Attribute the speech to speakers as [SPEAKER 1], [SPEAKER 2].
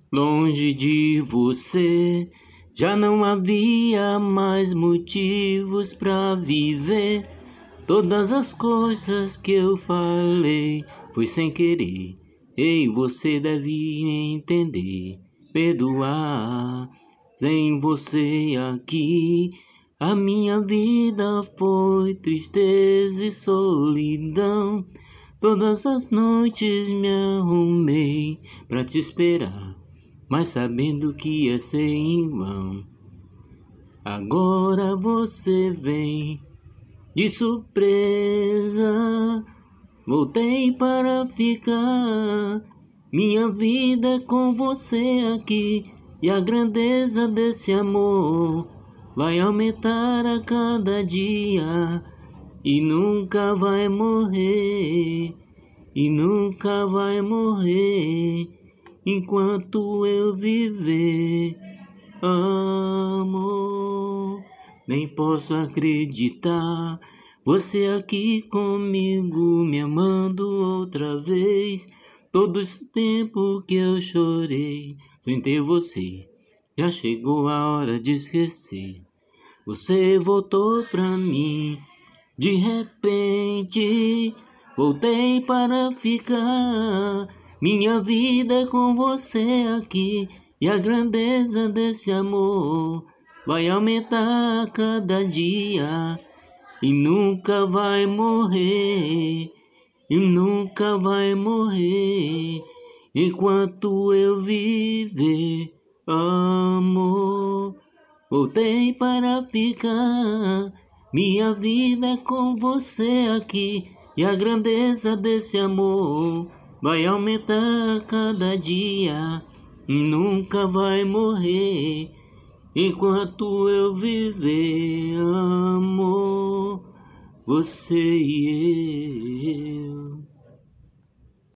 [SPEAKER 1] Longe de você, já não havia mais motivos pra viver. Todas as coisas que eu falei foi sem querer. Ei, você deve entender, perdoar. Sem você aqui, a minha vida foi tristeza e solidão. Todas as noites me arrumei pra te esperar, mas sabendo que ia ser em vão. Agora você vem de surpresa, voltei para ficar. Minha vida é com você aqui, e a grandeza desse amor vai aumentar a cada dia, e nunca vai morrer, e nunca vai morrer, enquanto eu viver. Amor, nem posso acreditar, você aqui comigo me amando outra vez. Todo esse tempo que eu chorei sem ter você, já chegou a hora de esquecer. Você voltou pra mim, de repente voltei para ficar. Minha vida é com você aqui, e a grandeza desse amor vai aumentar a cada dia, e nunca vai morrer, e nunca vai morrer, enquanto eu viver. Amor, voltei para ficar. Minha vida é com você aqui, e a grandeza desse amor vai aumentar a cada dia, e nunca vai morrer, enquanto eu viver. Amor, você e eu.